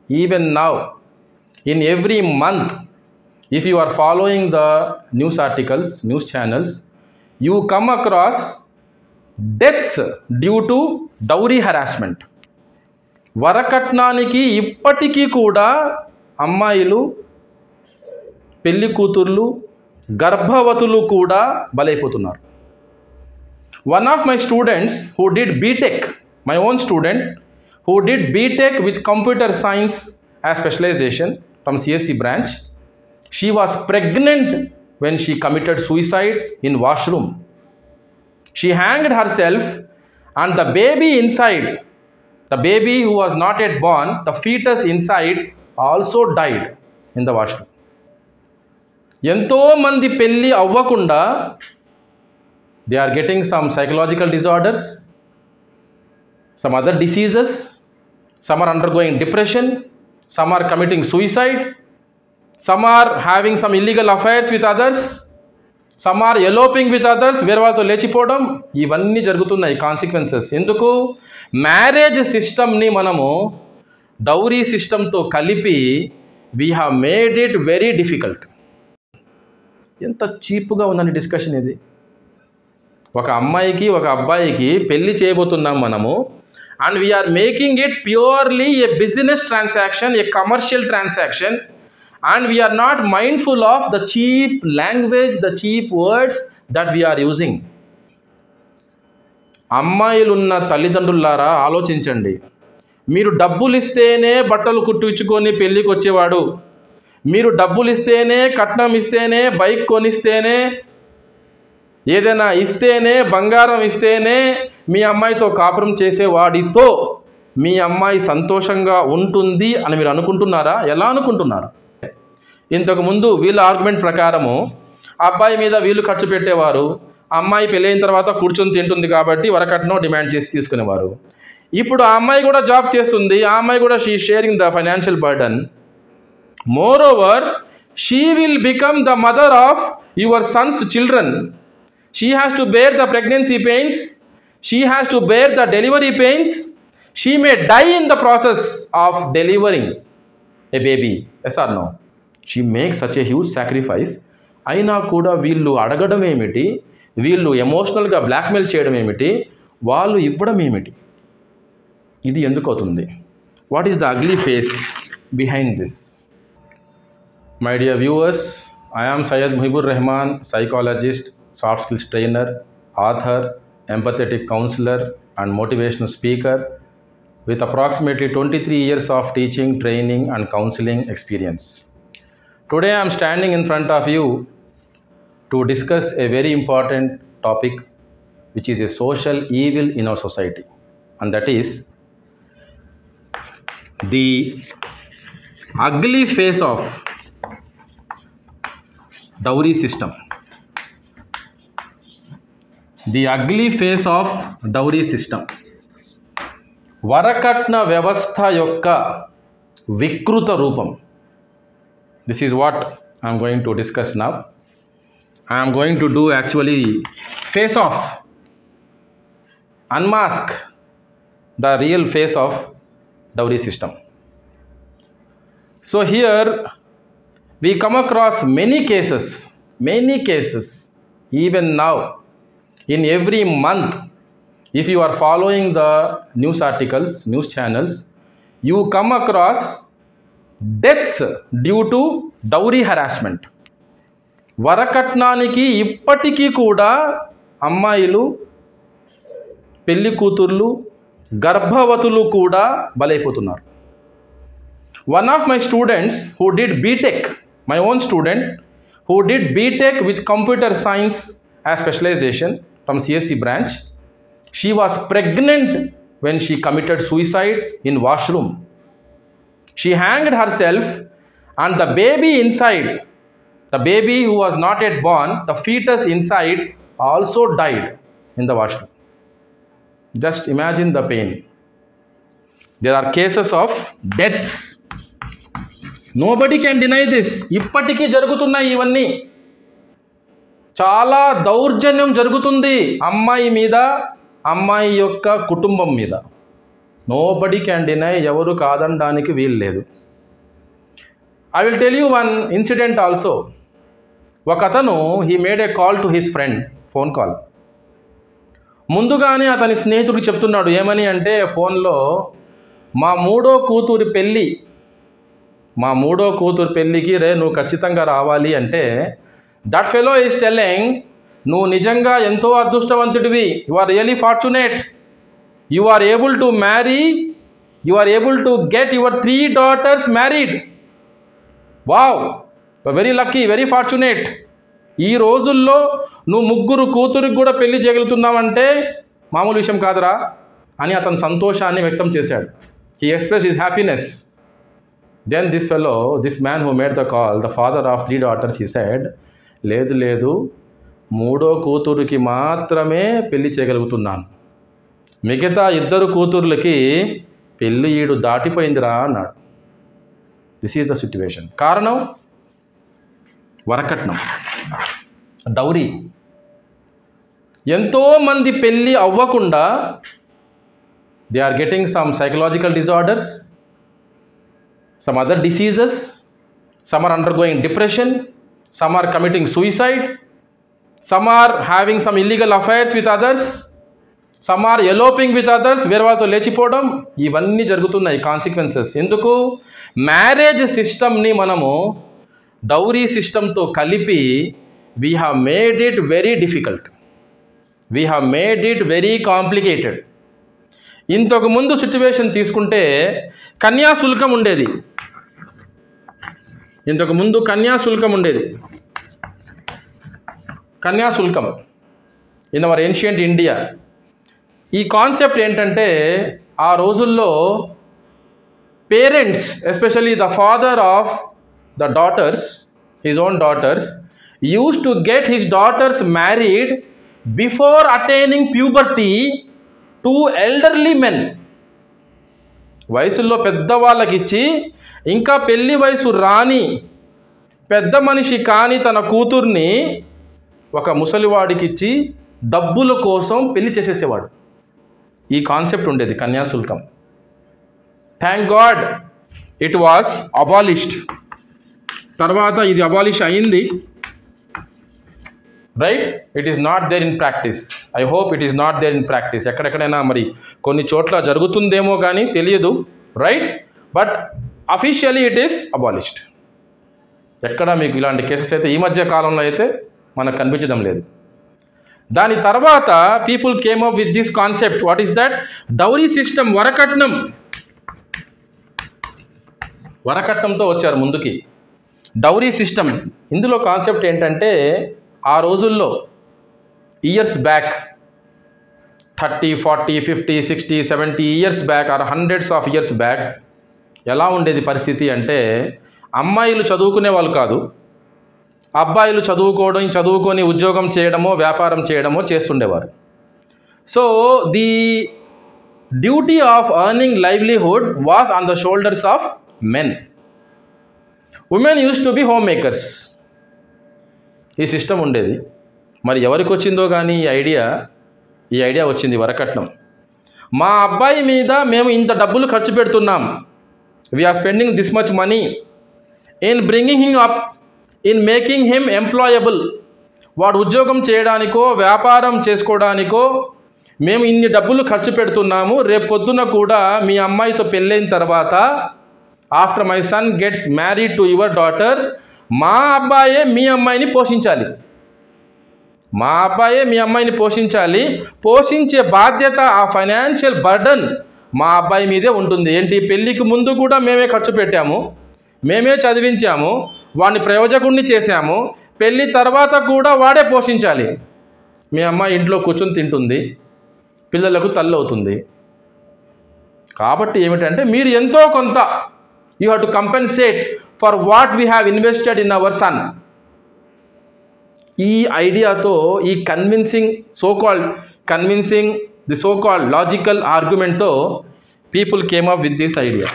even now, in every month, if you are following the news articles, news channels, you come across deaths due to dowry harassment. వరకట్నానికి ఇప్పటికీ కూడా అమ్మాయిలు, పెళ్లి కూతుర్లు, గర్భవతులు కూడా బలైపోతున్నారు. One of my students who did BTech, my own student who did BTech with computer science as specialization from CSE branch, she was pregnant when she committed suicide in washroom. She hanged herself and the baby inside, the baby who was not yet born, the fetus inside also died in the washroom. ఎంతో మంది పెళ్లి అవ్వకుండా they are getting some psychological disorders, some other diseases, some are undergoing depression, some are committing suicide, some are having some illegal affairs with others, some are eloping with others, వేరే వాళ్ళతో లేచిపోవడం, ఇవన్నీ జరుగుతున్నాయి consequences. ఎందుకు? Marriage సిస్టమ్ని మనము dowry సిస్టంతో కలిపి we have made it very difficult. ఎంత చీప్గా ఉందని డిస్కషన్ ఇది. ఒక అమ్మాయికి ఒక అబ్బాయికి పెళ్లి చేయబోతున్నాం మనము, and we are making it purely a business transaction, a commercial transaction, and we are not mindful of the cheap language, the cheap words that we are using. అమ్మాయిలున్న తల్లిదండ్రులారా ఆలోచించండి. మీరు డబ్బులు ఇస్తేనే బట్టలు కుట్టించుకొని పెళ్ళికి వచ్చేవాడు, మీరు డబ్బులు ఇస్తేనే, కట్నం ఇస్తేనే, బైక్ కొనిస్తేనే, ఏదైనా ఇస్తేనే, బంగారం ఇస్తేనే మీ అమ్మాయితో కాపురం చేసేవాడితో మీ అమ్మాయి సంతోషంగా ఉంటుంది అని మీరు అనుకుంటున్నారా? ఎలా అనుకుంటున్నారు? ఇంతకుముందు వీళ్ళ ఆర్గ్యుమెంట్ ప్రకారము అబ్బాయి మీద వీళ్ళు ఖర్చు పెట్టేవారు, అమ్మాయి పెళ్ళైన తర్వాత కూర్చొని తింటుంది కాబట్టి వరకట్నం డిమాండ్ చేసి తీసుకునేవారు. ఇప్పుడు ఆ అమ్మాయి కూడా జాబ్ చేస్తుంది, ఆ అమ్మాయి కూడా she sharing the financial burden. Moreover she will become the mother of your sons children. She has to bear the pregnancy pains, she has to bear the delivery pains, she may die in the process of delivering a baby. Yes or no? She make such a huge sacrifice. అయినా కూడా వీళ్ళు అడగడం ఏమిటి, వీళ్ళు ఎమోషనల్గా blackmail చేయడం ఏమిటి, వాళ్ళు ఇవ్వడం ఏమిటి? ఇది ఎందుకు అవుతుంది? What is the ugly face behind this? My dear viewers, I am Syed Muhibur Rehman, psychologist, soft skills trainer, author, empathetic counselor and motivational speaker with approximately 23 years of teaching, training and counseling experience. Today I am standing in front of you to discuss a very important topic which is a social evil in our society, and that is the ugly face of dowry system. The ugly face of dowry system. వరకట్న వ్యవస్థ యొక్క వికృత రూపం. This is what I am going to discuss now. I am going to do actually face off, unmask the real face of dowry system. So here we come across many cases, even now. In every month, if you are following the news articles, news channels, you come across deaths due to dowry harassment. వరకట్నానికి ఇప్పటికీ కూడా అమ్మాయిలు, పెళ్లి కూతుర్లు, గర్భవతులు కూడా బలైపోతున్నారు. One of my students who did BTech, my own student who did BTech with computer science as specialization from CSE branch, she was pregnant when she committed suicide in washroom. She hanged herself and the baby inside, the baby who was not yet born, the fetus inside also died in the washroom. Just imagine the pain. There are cases of deaths. Nobody can deny this. ఇప్పటికీ జరుగుతున్నాయి ఇవన్నీ. చాలా దౌర్జన్యం జరుగుతుంది అమ్మాయి మీద, అమ్మాయి యొక్క కుటుంబం మీద. నోబడీ క్యాన్ డినై, ఎవరు కాదనడానికి వీలు లేదు. I will tell you one incident also. ఒక అతను he made a call to his friend, phone call. ముందుగానే అతని స్నేహితుడికి చెప్తున్నాడు, ఏమని అంటే ఫోన్లో, మా మూడో కూతురి పెళ్ళికి రే నువ్వు ఖచ్చితంగా రావాలి అంటే, దట్ ఫెలో ఈస్ టెల్లింగ్, నువ్వు నిజంగా ఎంతో అదృష్టవంతుడివి, you are really fortunate, you are able to marry, you are able to get your 3 daughters married. Wow, very lucky, very fortunate. ఈ రోజుల్లో నువ్వు 3 కూతురికి కూడా పెళ్లి చేయగలుగుతున్నావంటే మామూలు విషయం కాదురా అని అతను సంతోషాన్ని వ్యక్తం చేశాడు. He express his happiness. Then this man who made the call, the father of 3 daughters, he said, లేదు, 3వ కూతురికి మాత్రమే పెళ్లి చేయగలుగుతున్నాను, మిగతా 2 కూతుర్లకి పెళ్ళి ఈడు దాటిపోయిందిరా అన్నాడు. This is the situation. కారణం వరకట్నం, డౌరీ. ఎంతోమంది పెళ్ళి అవ్వకుండా they are getting some psychological disorders, some other diseases, some are undergoing depression, some are committing suicide, some are having some illegal affairs with others, some are eloping with others, వేరే వాళ్ళతో లేచిపోవడం. ఇవన్నీ జరుగుతున్నాయి consequences. ఎందుకు? Marriage సిస్టమ్ని మనము dowry సిస్టంతో కలిపి we have made it very difficult, we have made it very complicated. ఇంతకు ముందు సిట్యువేషన్ తీసుకుంటే కన్యాశుల్కం ఉండేది. కన్యాశుల్కం ఇన్ అవర్ ఏన్షియంట్ ఇండియా. ఈ కాన్సెప్ట్ ఏంటంటే, ఆ రోజుల్లో parents, especially the father of the daughters, his own daughters, used to get his daughters married before attaining puberty to elderly men. వయసులో పెద్దవాళ్ళకి ఇచ్చి, ఇంకా పెళ్లి వయసు రాని పెద్ద మనిషి కాని తన కూతుర్ని ఒక ముసలివాడికి ఇచ్చి డబ్బుల కోసం పెళ్లి చేసేసేవాడు. ఈ కాన్సెప్ట్ ఉండేది కన్యాశుల్కం. Thank God it was abolished. తర్వాత ఇది అబాలిష్ అయింది, right? It is not there in practice. I hope it is not there in practice. ఎక్కడెక్కడైనా మరి కొన్ని చోట్ల జరుగుతుందేమో కానీ తెలియదు, right? But officially it is abolished. ఎక్కడ మీకు ఇలాంటి కేసెస్ అయితే ఈ మధ్య కాలంలో అయితే మనకు కనిపించడం లేదు. దాని తర్వాత people came up with this concept. What is that? Dowry system, వరకట్నంతో వచ్చారు ముందుకి. డౌరీ సిస్టమ్, ఇందులో కాన్సెప్ట్ ఏంటంటే, ఆ రోజుల్లో years back, 30, 40, 50, 60, 70 years back or hundreds of years back ఎలా ఉండేది పరిస్థితి అంటే, అమ్మాయిలు చదువుకునే వాళ్ళు కాదు, అబ్బాయిలు చదువుకొని ఉద్యోగం చేయడమో వ్యాపారం చేయడమో చేస్తుండేవారు. So the duty of earning livelihood was on the shoulders of men. Women use to be home makers. ఈ సిస్టమ్ ఉండేది. మరి ఎవరికి వచ్చిందో కానీ ఈ ఐడియా వచ్చింది, వరకట్నం. మా అబ్బాయి మీద మేము ఇంత డబ్బులు ఖర్చు పెడుతున్నాం, we are spending this much money in bringing him up, in making him employable. వాడు ఉద్యోగం చేయడానికో వ్యాపారం చేసుకోవడానికో మేము ఇన్ని డబ్బులు ఖర్చు పెడుతున్నాము. రేపు పొద్దున కూడా మీ అమ్మాయితో పెళ్ళైన తర్వాత, after my son gets married to your daughter, మా అబ్బాయే మీ అమ్మాయిని పోషించాలి. పోషించే బాధ్యత, ఆ ఫైనాన్షియల్ బర్డన్ మా అబ్బాయి మీదే ఉంటుంది. ఏంటి? పెళ్ళికి ముందు కూడా మేమే ఖర్చు పెట్టాము, మేమే చదివించాము, వాడిని ప్రయోజకుడిని చేశాము. పెళ్ళి తర్వాత కూడా వాడే పోషించాలి. మీ అమ్మాయి ఇంట్లో కూర్చొని తింటుంది, పిల్లలకు తల్లి అవుతుంది. కాబట్టి ఏమిటంటే, మీరు ఎంతో కొంత you have to compensate for what we have invested in our son. ఈ ఐడియాతో, ఈ ది సో కాల్డ్ లాజికల్ ఆర్గ్యుమెంట్తో people came up with this idea.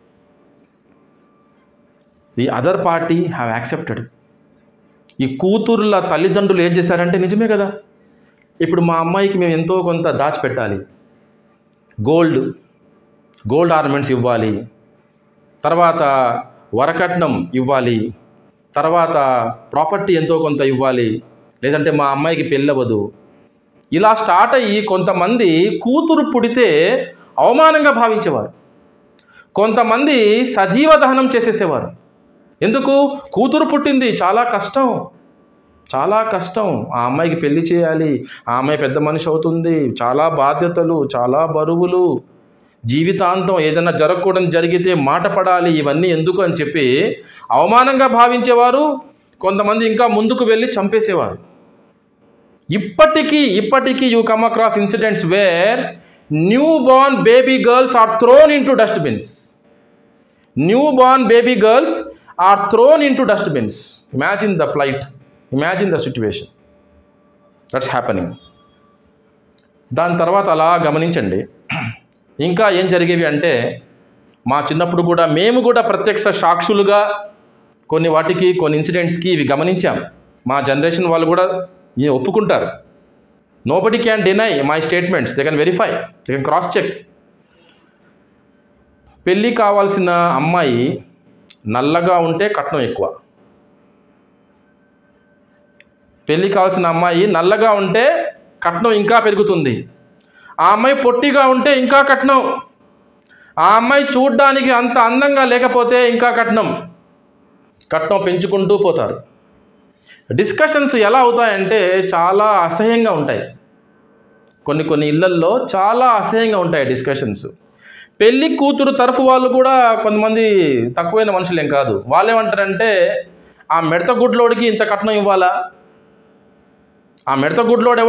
The other party have accepted. ఈ కూతుర్ల తల్లిదండ్రులు ఏం చేశారంటే, నిజమే కదా, ఇప్పుడు మా అమ్మాయికి మేము ఎంతో కొంత దాచిపెట్టాలి, గోల్డ్, గోల్డ్ ఆర్నమెంట్స్ ఇవ్వాలి, తర్వాత వరకట్నం ఇవ్వాలి, తర్వాత ప్రాపర్టీ ఎంతో కొంత ఇవ్వాలి, లేదంటే మా అమ్మాయికి పెళ్ళవదు. ఇలా స్టార్ట్ అయ్యి కొంతమంది కూతురు పుడితే అవమానంగా భావించేవారు, కొంతమంది సజీవ దహనం చేసేసేవారు. ఎందుకు? కూతురు పుట్టింది, చాలా కష్టం, చాలా కష్టం, ఆ అమ్మాయికి పెళ్లి చేయాలి, ఆ అమ్మాయి పెద్ద మనిషి అవుతుంది, చాలా బాధ్యతలు, చాలా బరువులు, జీవితాంతం ఏదైనా జరగకూడదు, జరిగితే మాట పడాలి, ఇవన్నీ ఎందుకు అని చెప్పి అవమానంగా భావించేవారు. కొంతమంది ఇంకా ముందుకు వెళ్ళి చంపేసేవారు. ఇప్పటికీ you come across incidents where new born baby girls are thrown into dustbins. New born baby girls are thrown into dustbins. Imagine the plight, imagine the situation that's happening. దాని తర్వాత అలా గమనించండి ఇంకా ఏం జరిగేవి అంటే, మా చిన్నప్పుడు కూడా మేము కూడా ప్రత్యక్ష సాక్షులుగా కొన్ని ఇన్సిడెంట్స్కి ఇవి గమనించాం. మా జనరేషన్ వాళ్ళు కూడా ఒప్పుకుంటారు. Nobody can deny my statements, they can verify, they can cross check. పెళ్ళి కావాల్సిన అమ్మాయి నల్లగా ఉంటే కట్నం ఎక్కువ, పెళ్ళి కావాల్సిన అమ్మాయి నల్లగా ఉంటే కట్నం ఇంకా పెరుగుతుంది. ఆ అమ్మాయి పొట్టిగా ఉంటే ఇంకా కట్నం, ఆ అమ్మాయి చూడ్డానికి అంత అందంగా లేకపోతే ఇంకా కట్నం పెంచుకుంటూ పోతారు. డిస్కషన్స్ ఎలా అవుతాయంటే చాలా అసహ్యంగా ఉంటాయి. కొన్ని ఇళ్లల్లో చాలా అసహ్యంగా ఉంటాయి డిస్కషన్స్. పెళ్లి కూతురు తరఫు వాళ్ళు కూడా కొంతమంది తక్కువైన మనుషులేం కాదు. వాళ్ళు ఏమంటారంటే, ఆ మిడత గుడ్లోడికి ఇంత కట్నం ఇవ్వాలా? ఆ మిడత గుడ్లోడు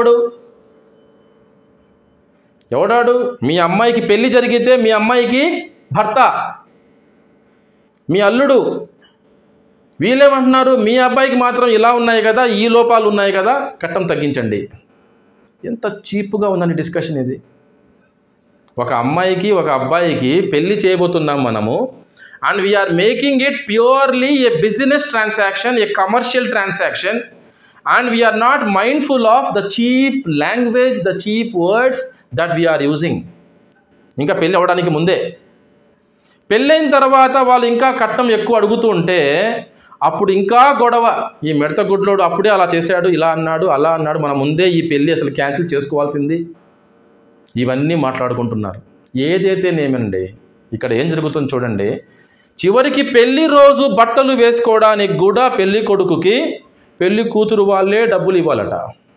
ఎవడాడు? మీ అమ్మాయికి పెళ్లి జరిగితే మీ అమ్మాయికి భర్త, మీ అల్లుడు. వీళ్ళేమంటున్నారు, మీ అబ్బాయికి మాత్రం ఇలా ఉన్నాయి కదా, ఈ లోపాలు ఉన్నాయి కదా, కట్నం తగ్గించండి. ఎంత చీప్గా ఉందండి డిస్కషన్ ఇది. ఒక అమ్మాయికి ఒక అబ్బాయికి పెళ్లి చేయబోతున్నాం మనము, and we are making it purely a business transaction, a commercial transaction, and we are not mindful of the cheap language, the cheap words that we are using. ఇంకా పెళ్ళి అవ్వడానికి ముందే, పెళ్ళైన తర్వాత వాళ్ళు ఇంకా కట్నం ఎక్కువ అడుగుతూ ఉంటే అప్పుడు ఇంకా గొడవ. ఈ మిడత గుడ్లోడు అప్పుడే అలా చేశాడు, ఇలా అన్నాడు, అలా అన్నాడు, మనం ముందే ఈ పెళ్ళి అసలు క్యాన్సిల్ చేసుకోవాల్సింది. ఇవన్నీ మాట్లాడుకుంటున్నారు. ఏదైతేనేమండి, ఇక్కడ ఏం జరుగుతుందో చూడండి. చివరికి పెళ్లి రోజు బట్టలు వేసుకోవడానికి కూడా పెళ్లి కొడుకుకి పెళ్లి కూతురు వాళ్ళే డబ్బులు ఇవ్వాలట.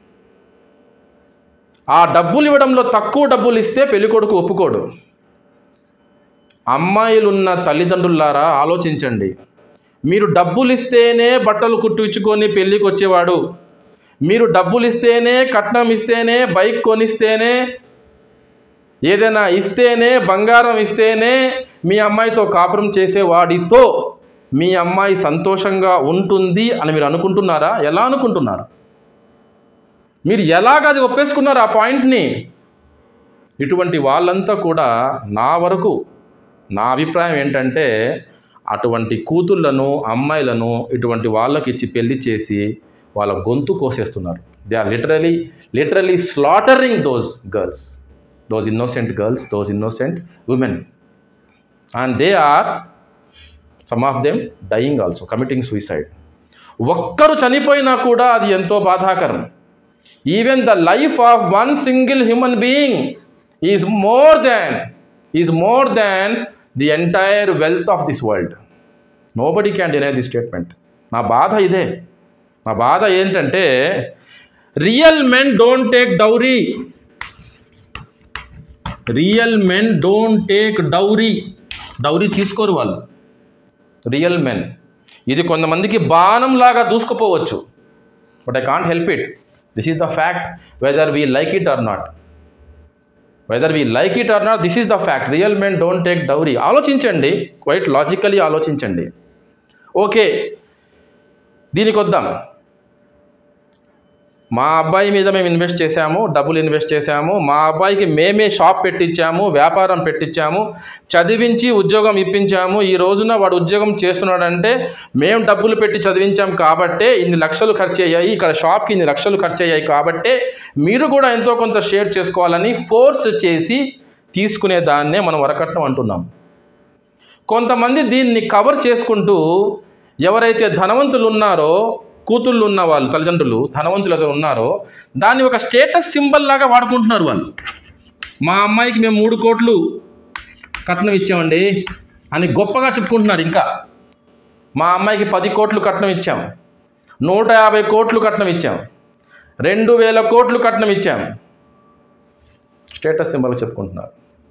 ఆ డబ్బులు ఇవ్వడంలో తక్కువ డబ్బులు ఇస్తే పెళ్లి కొడుకు ఒప్పుకోడు. అమ్మాయిలున్న తల్లిదండ్రులారా ఆలోచించండి. మీరు డబ్బులు ఇస్తేనే బట్టలు కుట్టించుకొని పెళ్ళికి వచ్చేవాడు, మీరు డబ్బులు ఇస్తేనే, కట్నం ఇస్తేనే, బైక్ కొనిస్తేనే, ఏదైనా ఇస్తేనే, బంగారం ఇస్తేనే మీ అమ్మాయితో కాపురం చేసేవాడితో మీ అమ్మాయి సంతోషంగా ఉంటుంది అని మీరు అనుకుంటున్నారా? ఎలా అనుకుంటున్నారు? మీరు ఎలాగది ఒప్పేసుకున్నారు ఆ పాయింట్ని? ఇటువంటి వాళ్ళంతా కూడా నా అభిప్రాయం ఏంటంటే, అటువంటి కూతుళ్ళను, అమ్మాయిలను ఇటువంటి వాళ్ళకి ఇచ్చి పెళ్లి చేసి వాళ్ళ గొంతు కోసేస్తున్నారు. They are literally slaughtering those girls, those innocent girls, those innocent women, and they are some of them dying also, committing suicide. ఒక్కరు చనిపోయినా కూడా అది ఎంతో బాధాకరం. Even the life of one single human being is more than the entire wealth of this world. Nobody can deny this statement. నా బాధ ఇదే. నా బాధ ఏంటంటే, real men don't take dowry. Real men don't take dowry తీసుకోరు వాళ్ళు. Real men. ఇది కొంతమందికి బాణంలాగా దూసుకుపోవచ్చు, but I can't help it. This is the fact, whether we like it or not. This is the fact. Real men don't take dowry. ఆలోచించండి, quiet logically ఆలోచించండి. Okay, దీనికి వద్దాం. మా అబ్బాయి మీద మేము ఇన్వెస్ట్ చేశాము, డబ్బులు ఇన్వెస్ట్ చేశాము, మా అబ్బాయికి మేమే షాప్ పెట్టించాము, వ్యాపారం పెట్టించాము, చదివించి ఉద్యోగం ఇప్పించాము. ఈ రోజున వాడు ఉద్యోగం చేస్తున్నాడంటే మేము డబ్బులు పెట్టి చదివించాం కాబట్టే ఇన్ని లక్షలు ఖర్చు అయ్యాయి, ఇక్కడ షాప్కి ఇన్ని లక్షలు ఖర్చు అయ్యాయి కాబట్టే మీరు కూడా ఎంతో కొంత షేర్ చేసుకోవాలని ఫోర్స్ చేసి తీసుకునే దాన్నే మనం వరకట్నం అంటున్నాం. కొంతమంది దీన్ని కవర్ చేసుకుంటూ ఎవరైతే ధనవంతులు ఉన్నారో, కూతుళ్ళు ఉన్న వాళ్ళు తల్లిదండ్రులు ధనవంతులు ఎవరు ఉన్నారో దాన్ని ఒక స్టేటస్ సింబల్ లాగా వాడుకుంటున్నారు వాళ్ళు. మా అమ్మాయికి మేము 3 కోట్లు కట్నం ఇచ్చామండి అని గొప్పగా చెప్పుకుంటున్నారు. ఇంకా మా అమ్మాయికి 10 కోట్లు కట్నం ఇచ్చాం, 150 కోట్లు కట్నం ఇచ్చాం, 2000 కోట్లు కట్నం ఇచ్చాం, స్టేటస్ సింబల్ చెప్పుకుంటున్నారు.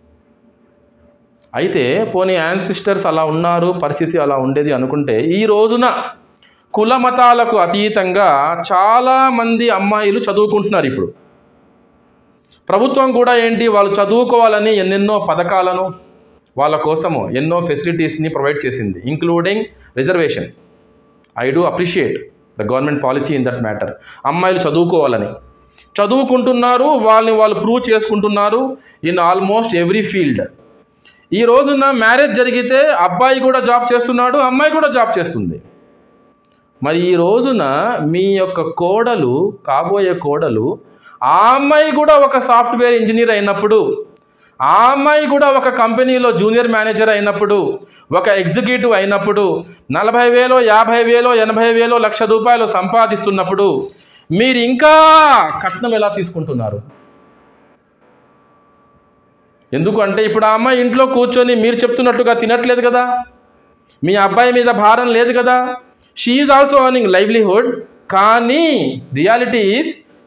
అయితే పోనీ యాన్సిస్టర్స్ అలా ఉన్నారు, పరిస్థితి అలా ఉండేది అనుకుంటే, ఈ రోజున కుల మతాలకు అతీతంగా చాలామంది అమ్మాయిలు చదువుకుంటున్నారు. ఇప్పుడు ప్రభుత్వం కూడా ఏంటి, వాళ్ళు చదువుకోవాలని ఎన్నెన్నో పథకాలను వాళ్ళ కోసము ఎన్నో ఫెసిలిటీస్ని ప్రొవైడ్ చేసింది, including reservation. I do appreciate the government policy in that matter. అమ్మాయిలు చదువుకోవాలని చదువుకుంటున్నారు, వాళ్ళని వాళ్ళు ప్రూవ్ చేసుకుంటున్నారు ఇన్ ఆల్మోస్ట్ ఎవ్రీ ఫీల్డ్. ఈ రోజున మ్యారేజ్ జరిగితే అబ్బాయి కూడా జాబ్ చేస్తున్నాడు, అమ్మాయి కూడా జాబ్ చేస్తుంది. మరి ఈ రోజున మీ యొక్క కోడలు, కాబోయే కోడలు, ఆ అమ్మాయి కూడా ఒక సాఫ్ట్వేర్ ఇంజనీర్ అయినప్పుడు, ఆ అమ్మాయి కూడా ఒక కంపెనీలో జూనియర్ మేనేజర్ అయినప్పుడు, ఒక ఎగ్జిక్యూటివ్ అయినప్పుడు, 40,000, 50,000, 80,000, ₹1,00,000 సంపాదిస్తున్నప్పుడు మీరు ఇంకా కట్నం ఎలా తీసుకుంటున్నారు? ఎందుకంటే ఇప్పుడు ఆ అమ్మాయి ఇంట్లో కూర్చొని మీరు చెప్తున్నట్టుగా తినట్లేదు కదా, మీ అబ్బాయి మీద భారం లేదు కదా. She is also earning livelihood. కానీ రియాలిటీ ఈజ్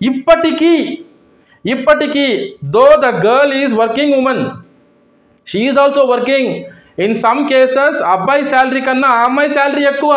ఇప్పటికీ though the girl is working women, she is also working. In some cases అబ్బాయి శాలరీ కన్నా ఆ అమ్మాయి శాలరీ ఎక్కువ.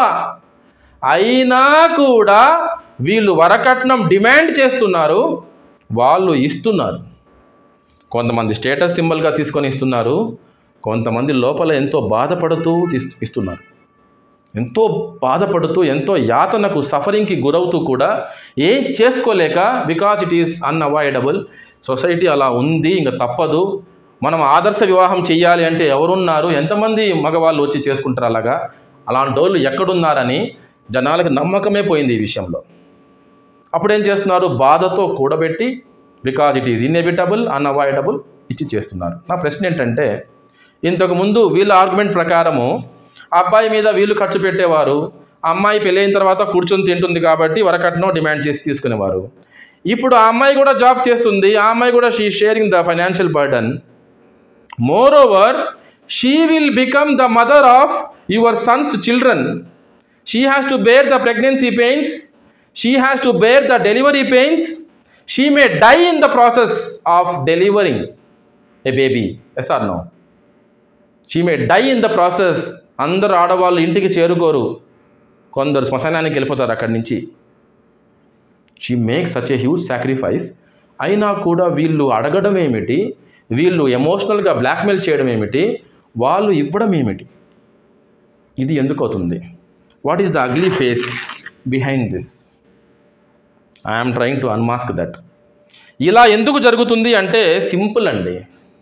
అయినా కూడా వీళ్ళు వరకట్నం డిమాండ్ చేస్తున్నారు, వాళ్ళు ఇస్తున్నారు. కొంతమంది స్టేటస్ సింబల్గా తీసుకొని ఇస్తున్నారు, కొంతమంది లోపల ఎంతో బాధపడుతూ ఇస్తున్నారు. ఎంతో బాధపడుతూ, ఎంతో యాతనకు, సఫరింగ్కి గురవుతూ కూడా ఏం చేసుకోలేక, because it is unavoidable. Society అలా ఉంది, ఇంకా తప్పదు. మనం ఆదర్శ వివాహం చెయ్యాలి అంటే ఎవరున్నారు, ఎంతమంది మగవాళ్ళు వచ్చి చేసుకుంటారు అలాగా, అలాంటి వాళ్ళు ఎక్కడున్నారని జనాలకు నమ్మకమే పోయింది ఈ విషయంలో. అప్పుడేం చేస్తున్నారు, బాధతో కూడబెట్టి, because it is inevitable, unavoidable ఇచ్చి చేస్తున్నారు. నా ప్రశ్న ఏంటంటే, ఇంతకుముందు వీళ్ళ ఆర్గ్యుమెంట్ ప్రకారము అబ్బాయి మీద వీళ్ళు ఖర్చు పెట్టేవారు, అమ్మాయి పెళ్ళైన తర్వాత కూర్చొని తింటుంది కాబట్టి వరకట్నం డిమాండ్ చేసి తీసుకునేవారు. ఇప్పుడు ఆ అమ్మాయి కూడా జాబ్ చేస్తుంది, ఆ అమ్మాయి కూడా she sharing the financial burden. Moreover she will become the mother of your sons children. She has to bear the pregnancy pains, she has to bear the delivery pains. She may die in the process of delivering a baby. Yes or no? She may die in the process. అందరు ఆడవాళ్ళు ఇంటికి చేరుకోరు, కొందరు శ్మశానానికి వెళ్ళిపోతారు అక్కడి నుంచి. She makes such a huge sacrifice. అయినా కూడా వీళ్ళు అడగడం ఏమిటి, వీళ్ళు ఎమోషనల్గా బ్లాక్మెయిల్ చేయడం ఏమిటి, వాళ్ళు ఇవ్వడం ఏమిటి? ఇది ఎందుకు అవుతుంది? What is the ugly face behind this? I am trying to unmask that. ఇలా ఎందుకు జరుగుతుంది అంటే సింపుల్ అండి.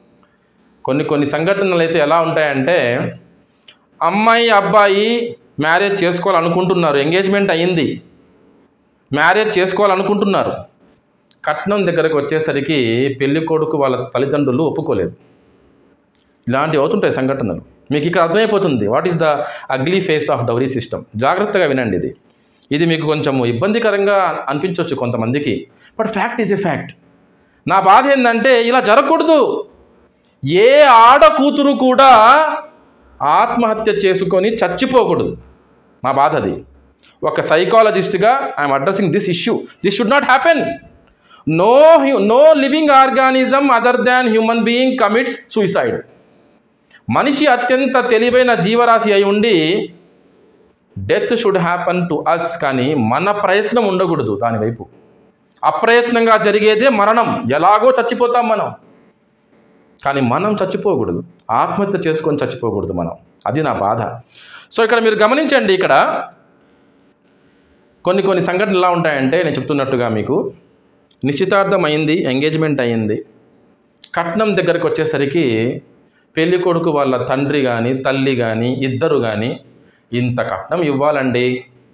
కొన్ని సంఘటనలు అయితే ఎలా ఉంటాయంటే, అమ్మాయి అబ్బాయి మ్యారేజ్ చేసుకోవాలనుకుంటున్నారు, ఎంగేజ్మెంట్ అయ్యింది, మ్యారేజ్ చేసుకోవాలనుకుంటున్నారు. కట్నం దగ్గరకు వచ్చేసరికి పెళ్లి కొడుకు వాళ్ళ తల్లిదండ్రులు ఒప్పుకోలేదు. ఇలాంటివి అవుతుంటాయి సంఘటనలు. మీకు ఇక్కడ అర్థమైపోతుంది what is the ugly face of dowry system. జాగ్రత్తగా వినండి. ఇది మీకు కొంచెం ఇబ్బందికరంగా అనిపించవచ్చు కొంతమందికి, but fact is a fact. నా బాధ ఏంటంటే ఇలా జరగకూడదు. ఏ ఆడ కూతురు కూడా ఆత్మహత్య చేసుకొని చచ్చిపోకూడదు. నా బాధ అది. ఒక సైకాలజిస్ట్గా I'm addressing this issue. This should not happen. No living organism other than human being commits suicide. మనిషి అత్యంత తెలివైన జీవరాశి అయి ఉండి death should happen to us, కానీ మన ప్రయత్నం ఉండకూడదు దాని వైపు. అప్రయత్నంగా జరిగేదే మరణం. ఎలాగో చచ్చిపోతాం మనం, కానీ మనం చచ్చిపోకూడదు, ఆత్మహత్య చేసుకొని చచ్చిపోకూడదు మనం. అది నా బాధ. సో ఇక్కడ మీరు గమనించండి, ఇక్కడ కొన్ని సంఘటనలు ఎలా ఉంటాయంటే, నేను చెప్తున్నట్టుగా మీకు నిశ్చితార్థం అయింది, ఎంగేజ్మెంట్ అయ్యింది, కట్నం దగ్గరకు వచ్చేసరికి పెళ్లి కొడుకు వాళ్ళ తండ్రి కానీ తల్లి కానీ ఇద్దరు కానీ, ఇంత కట్నం ఇవ్వాలండి,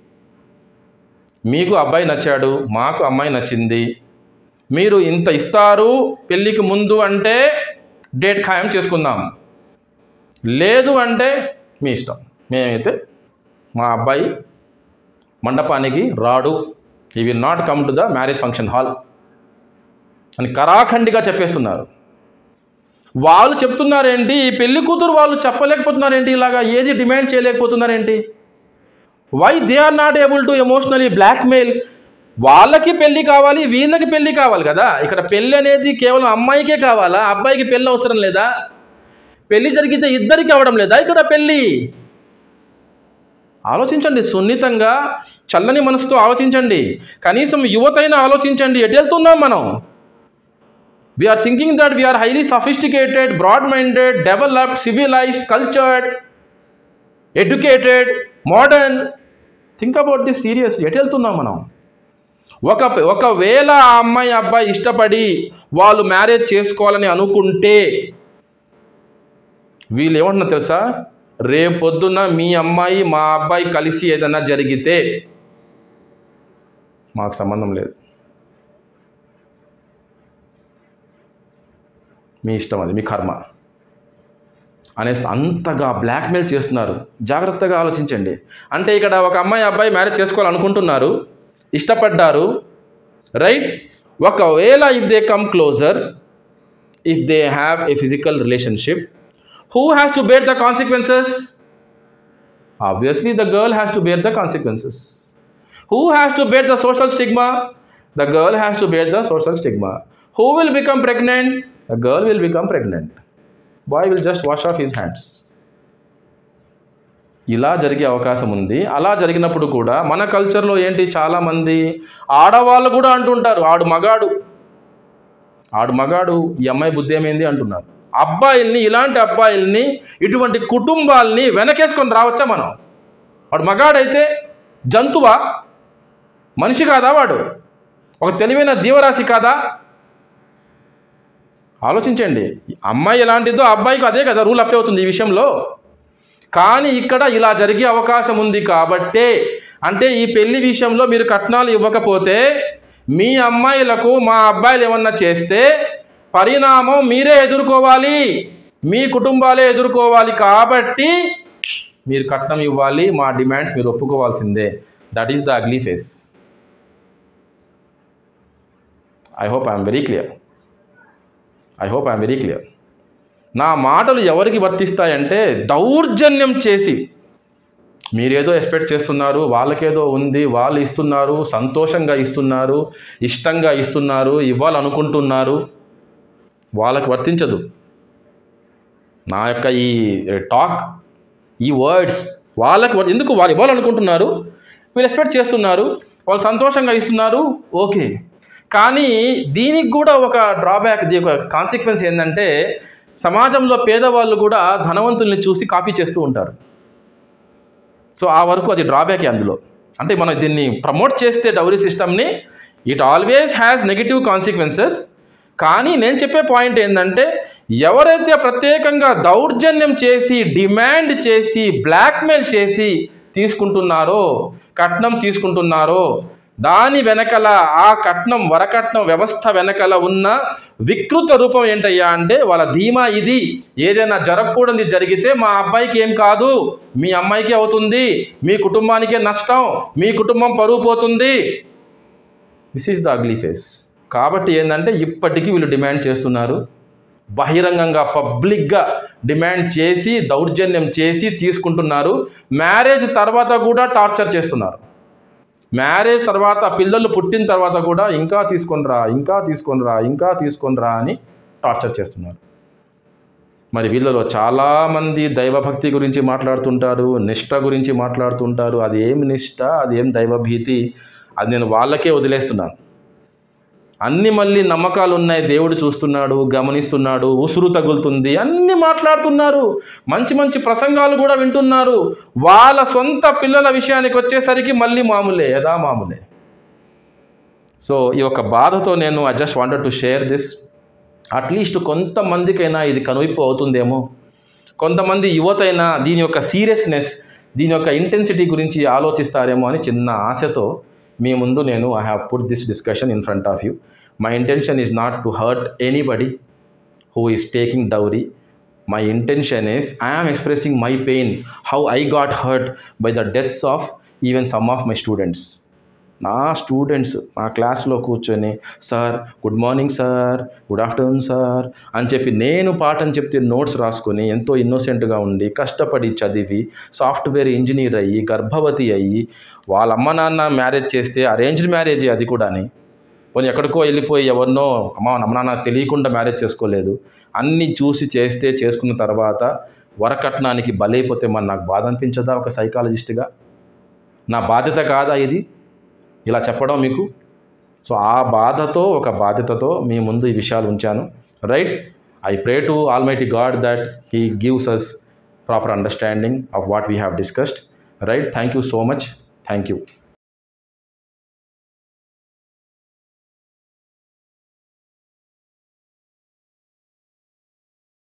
మీకు అబ్బాయి నచ్చాడు, మాకు అమ్మాయి నచ్చింది, మీరు ఇంత ఇస్తారు పెళ్ళికి ముందు అంటే డేట్ ఖాయం చేసుకుందాం, లేదు అంటే మీ ఇష్టం, మేమైతే మా అబ్బాయి మండపానికి రాడు, he will not come to the marriage function hall అని కరాఖండిగా చెప్పేస్తున్నారు. వాళ్ళు చెప్తున్నారేంటి, ఈ పెళ్లి కూతురు వాళ్ళు చెప్పలేకపోతున్నారేంటి, ఇలాగా ఏది డిమాండ్ చేయలేకపోతున్నారేంటి? Why they are not able to emotionally blackmail? వాళ్ళకి పెళ్లి కావాలి, వీళ్ళకి పెళ్లి కావాలి కదా. ఇక్కడ పెళ్లి అనేది కేవలం అమ్మాయికే కావాలా, అబ్బాయికి పెళ్లి అవసరం లేదా? పెళ్లి జరిగితే ఇద్దరికి అవ్వడం లేదా ఇక్కడ పెళ్లి? ఆలోచించండి, సున్నితంగా చల్లని మనసుతో ఆలోచించండి. కనీసం యువతైనా ఆలోచించండి, ఎటు వెళ్తున్నాం మనం? We are thinking that we are highly sophisticated, broad-minded, developed, civilized, cultured, educated, modern. Think about this seriously. ఎటు వెళ్తున్నాం మనం? ఒకవేళ ఆ అమ్మాయి అబ్బాయి ఇష్టపడి వాళ్ళు మ్యారేజ్ చేసుకోవాలని అనుకుంటే వీళ్ళు ఏమంటున్నా తెలుసా? రేపొద్దున మీ అమ్మాయి మా అబ్బాయి కలిసి ఏదైనా జరిగితే మాకు సంబంధం లేదు, మీ ఇష్టం, అది మీ కర్మ అనేసి అంతగా బ్లాక్మెయిల్ చేస్తున్నారు. జాగ్రత్తగా ఆలోచించండి. అంటే ఇక్కడ ఒక అమ్మాయి అబ్బాయి మ్యారేజ్ చేసుకోవాలనుకుంటున్నారు, ఇష్టపడ్డారు, రైట్? ఒకవేళ if they come closer, if they have a physical relationship, who has to bear the consequences? Obviously the girl has to bear the consequences. Who has to bear the social stigma? The girl has to bear the social stigma. Who will become pregnant? The girl will become pregnant. Boy will just wash off his hands. ఇలా జరిగే అవకాశం ఉంది. అలా జరిగినప్పుడు కూడా మన కల్చర్లో ఏంటి, చాలామంది ఆడవాళ్ళు కూడా అంటుంటారు, ఆడు మగాడు, ఈ అమ్మాయి బుద్ధి ఏమైంది అంటున్నారు. అబ్బాయిల్ని, ఇలాంటి అబ్బాయిల్ని, ఇటువంటి కుటుంబాల్ని వెనకేసుకొని రావచ్చా మనం? వాడు మగాడైతే జంతువా, మనిషి కాదా? వాడు ఒక తెలివైన జీవరాశి కాదా? ఆలోచించండి. అమ్మాయి ఎలాంటిదో అబ్బాయికి అదే కదా రూల్ అప్లై అవుతుంది ఈ విషయంలో. కానీ ఇక్కడ ఇలా జరిగే అవకాశం ఉంది కాబట్టే, అంటే ఈ పెళ్లి విషయంలో మీరు కట్నాలు ఇవ్వకపోతే మీ అమ్మాయిలకు మా అబ్బాయిలు ఏమన్నా చేస్తే పరిణామం మీరే ఎదుర్కోవాలి, మీ కుటుంబాలే ఎదుర్కోవాలి. కాబట్టి మీరు కట్నం ఇవ్వాలి, మా డిమాండ్స్ మీరు ఒప్పుకోవాల్సిందే. That is the ugly face. I hope I'm very clear. నా మాటలు ఎవరికి వర్తిస్తాయంటే, దౌర్జన్యం చేసి మీరేదో ఎక్స్పెక్ట్ చేస్తున్నారు, వాళ్ళకేదో ఉంది, వాళ్ళు ఇస్తున్నారు, సంతోషంగా ఇస్తున్నారు, ఇష్టంగా ఇస్తున్నారు, ఇవ్వాలనుకుంటున్నారు, వాళ్ళకి వర్తించదు. నా యొక్క ఈ టాక్, ఈ వర్డ్స్ వాళ్ళకి ఎందుకు, వాళ్ళు ఇవ్వాలనుకుంటున్నారు, వీళ్ళు ఎక్స్పెక్ట్ చేస్తున్నారు, వాళ్ళు సంతోషంగా ఇస్తున్నారు, ఓకే. కానీ దీనికి కూడా ఒక డ్రాబ్యాక్, ఇది ఒక కాన్సిక్వెన్స్ ఏంటంటే, సమాజంలో పేదవాళ్ళు కూడా ధనవంతుల్ని చూసి కాపీ చేస్తూ ఉంటారు. సో ఆ వరకు అది డ్రాబ్యాకే అందులో. అంటే మనం దీన్ని ప్రమోట్ చేస్తే డౌరీ సిస్టమ్ని, it always has negative consequences. కానీ నేను చెప్పే పాయింట్ ఏంటంటే, ఎవరైతే ప్రత్యేకంగా దౌర్జన్యం చేసి, డిమాండ్ చేసి, బ్లాక్మెయిల్ చేసి కట్నం తీసుకుంటున్నారో, దాని వెనకల, ఆ కట్నం, వరకట్నం వ్యవస్థ వెనకల ఉన్న వికృత రూపం ఏంటయ్యా అంటే, వాళ్ళ ధీమా ఇది, ఏదైనా జరగకూడదు జరిగితే మా అబ్బాయికి ఏం కాదు, మీ అమ్మాయికి అవుతుంది, మీ కుటుంబానికే నష్టం, మీ కుటుంబం పరువు పోతుంది. This is the ugly face. కాబట్టి ఏంటంటే, ఇప్పటికీ వీళ్ళు డిమాండ్ చేస్తున్నారు, బహిరంగంగా పబ్లిక్గా డిమాండ్ చేసి, దౌర్జన్యం చేసి తీసుకుంటున్నారు. మ్యారేజ్ తర్వాత కూడా టార్చర్ చేస్తున్నారు. మ్యారేజ్ తర్వాత, పిల్లలు పుట్టిన తర్వాత కూడా ఇంకా తీసుకొనిరా అని టార్చర్ చేస్తున్నారు. మరి వీళ్ళలో చాలామంది దైవభక్తి గురించి మాట్లాడుతుంటారు, నిష్ఠ గురించి మాట్లాడుతుంటారు. అది ఏం నిష్ఠ, అది ఏం దైవభీతి, అది నేను వాళ్ళకే వదిలేస్తున్నాను. అన్ని మళ్ళీ నమ్మకాలు ఉన్నాయి, దేవుడు చూస్తున్నాడు, గమనిస్తున్నాడు, ఉసురు తగులుతుంది, అన్ని మాట్లాడుతున్నారు, మంచి మంచి ప్రసంగాలు కూడా వింటున్నారు. వాళ్ళ సొంత పిల్లల విషయానికి వచ్చేసరికి మళ్ళీ మామూలే. సో ఈ యొక్క బాధతో నేను I just wanted to share this. At least కొంతమందికైనా ఇది కనువిప్పు అవుతుందేమో, కొంతమంది యువతైనా దీని యొక్క సీరియస్నెస్, దీని యొక్క ఇంటెన్సిటీ గురించి ఆలోచిస్తారేమో అని చిన్న ఆశతో మీ ముందు నేను I have put this discussion in front of you. My intention is not to hurt anybody who is taking dowry. My intention is I am expressing my pain, how I got hurt by the deaths of even some of my students. నా students నా క్లాస్లో కూర్చొని sir good morning sir, good afternoon sir అని చెప్పి నేను పాఠం చెప్తే notes రాసుకొని ఎంతో ఇన్నోసెంట్గా ఉండి కష్టపడి చదివి సాఫ్ట్వేర్ ఇంజనీర్ అయ్యి గర్భవతి అయ్యి వాళ్ళ అమ్మ నాన్న మ్యారేజ్ చేస్తే అరేంజ్డ్ మ్యారేజ్ అది కూడాని, కొన్ని ఎక్కడికో వెళ్ళిపోయి ఎవరినో అమ్మ నాన్న తెలియకుండా మ్యారేజ్ చేసుకోలేదు, అన్నీ చూసి చేస్తే చేసుకున్న తర్వాత వరకట్నానికి బలైపోతే మరి నాకు బాధ అనిపించదా ఒక సైకాలజిస్ట్గా? నా బాధ్యత కాదా ఇది ఇలా చెప్పడం మీకు? సో ఆ బాధతో ఒక బాధ్యతతో మీ ముందు ఈ విషయాలు ఉంచాను. Right, I pray to almighty God that he gives us proper understanding of what we have discussed. Right, thank you so much. Thank you.